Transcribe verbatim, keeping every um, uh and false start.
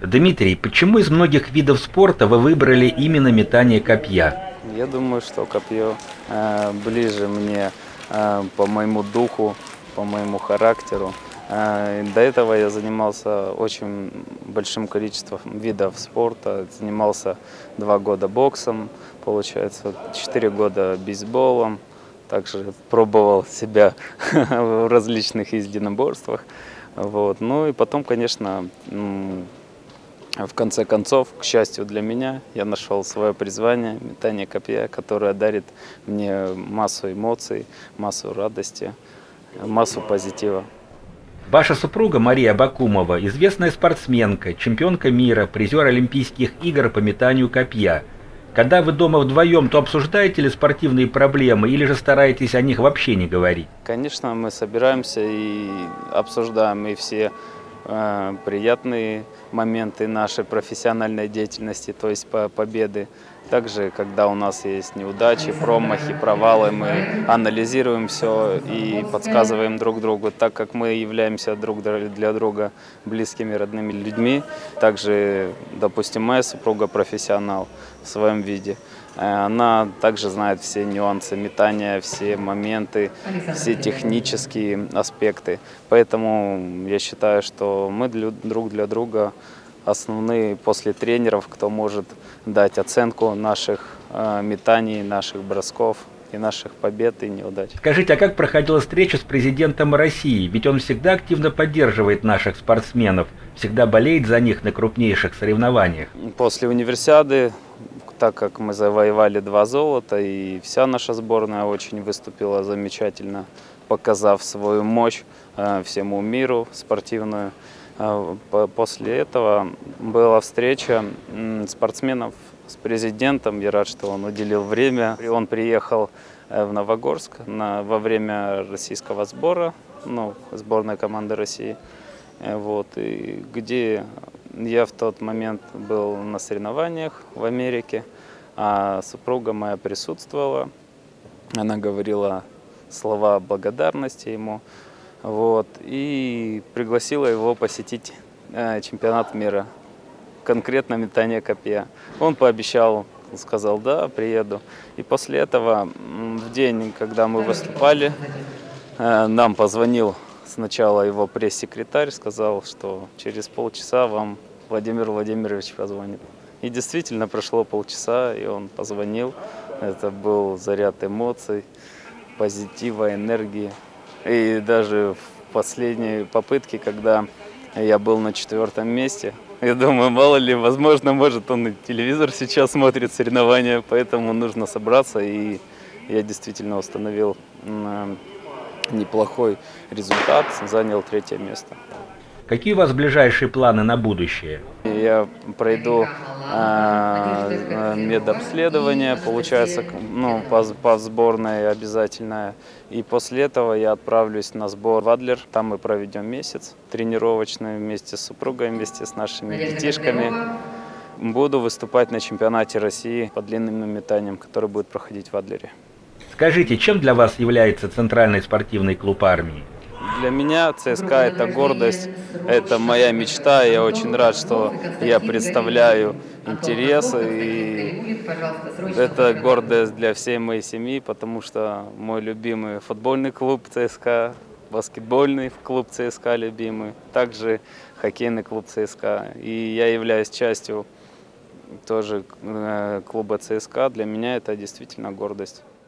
Дмитрий, почему из многих видов спорта вы выбрали именно метание копья? Я думаю, что копье э, ближе мне э, по моему духу, по моему характеру. Э, до этого я занимался очень большим количеством видов спорта. Занимался два года боксом, получается, четыре года бейсболом. Также пробовал себя в различных единоборствах. Вот. Ну и потом, конечно, в конце концов, к счастью для меня, я нашел свое призвание, метание копья, которое дарит мне массу эмоций, массу радости, массу позитива. Ваша супруга Мария Бакумова – известная спортсменка, чемпионка мира, призер Олимпийских игр по метанию копья. Когда вы дома вдвоем, то обсуждаете ли спортивные проблемы или же стараетесь о них вообще не говорить? Конечно, мы собираемся и обсуждаем и все э, приятные моменты нашей профессиональной деятельности, то есть по победы. Также, когда у нас есть неудачи, промахи, провалы, мы анализируем все и подсказываем друг другу, так как мы являемся друг для друга близкими, родными людьми. Также, допустим, моя супруга профессионал в своем виде. Она также знает все нюансы метания, все моменты, все технические аспекты. Поэтому я считаю, что мы друг для друга основные после тренеров, кто может дать оценку наших э, метаний, наших бросков и наших побед и неудач. Скажите, а как проходила встреча с президентом России? Ведь он всегда активно поддерживает наших спортсменов, всегда болеет за них на крупнейших соревнованиях. После универсиады, так как мы завоевали два золота, и вся наша сборная очень выступила замечательно, показав свою мощь э, всему миру спортивную. После этого была встреча спортсменов с президентом. Я рад, что он уделил время. И он приехал в Новогорск на, во время российского сбора, ну, сборной команды России, вот, и где я в тот момент был на соревнованиях в Америке, а супруга моя присутствовала. Она говорила слова благодарности ему. Вот, и пригласила его посетить э, чемпионат мира, конкретно метание копья. Он пообещал, сказал, да, приеду. И после этого, в день, когда мы выступали, э, нам позвонил сначала его пресс-секретарь, сказал, что через полчаса вам Владимир Владимирович позвонит. И действительно прошло полчаса, и он позвонил. Это был заряд эмоций, позитива, энергии. И даже в последней попытке, когда я был на четвертом месте, я думаю, мало ли, возможно, может он и телевизор сейчас смотрит, соревнования, поэтому нужно собраться, и я действительно установил неплохой результат, занял третье место. Какие у вас ближайшие планы на будущее? Я пройду э, медобследование, получается, ну, по, по сборной обязательно. И после этого я отправлюсь на сбор в Адлер. Там мы проведем месяц тренировочный вместе с супругой, вместе с нашими детишками. Буду выступать на чемпионате России по длинным метаниям, который будет проходить в Адлере. Скажите, чем для вас является Центральный спортивный клуб армии? Для меня ЦСКА – это гордость, это моя мечта. Я очень рад, что я представляю интересы. И это гордость для всей моей семьи, потому что мой любимый футбольный клуб ЦСКА, баскетбольный клуб ЦСКА любимый, также хоккейный клуб ЦСКА. И я являюсь частью тоже клуба ЦСКА. Для меня это действительно гордость.